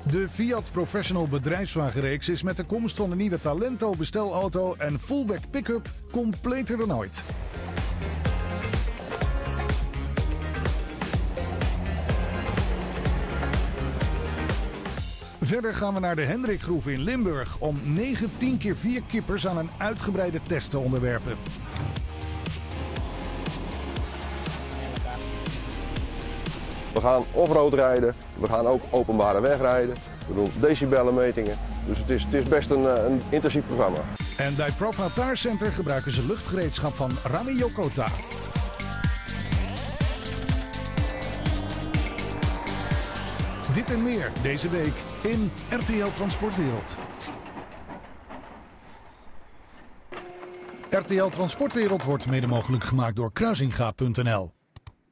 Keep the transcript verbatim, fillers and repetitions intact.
De Fiat Professional bedrijfswagenreeks is met de komst van de nieuwe Talento bestelauto en fullback pick-up completer dan ooit. Verder gaan we naar de Hendrikgroeve in Limburg om negen tien keer vier kippers aan een uitgebreide test te onderwerpen. We gaan off-road rijden, we gaan ook openbare weg rijden. We doen decibellenmetingen, dus het is, het is best een, een intensief programma. En bij Profna Tire Center gebruiken ze luchtgereedschap van Rami Yokota. Dit en meer deze week in R T L Transportwereld. R T L Transportwereld wordt mede mogelijk gemaakt door Kruisinga punt n l.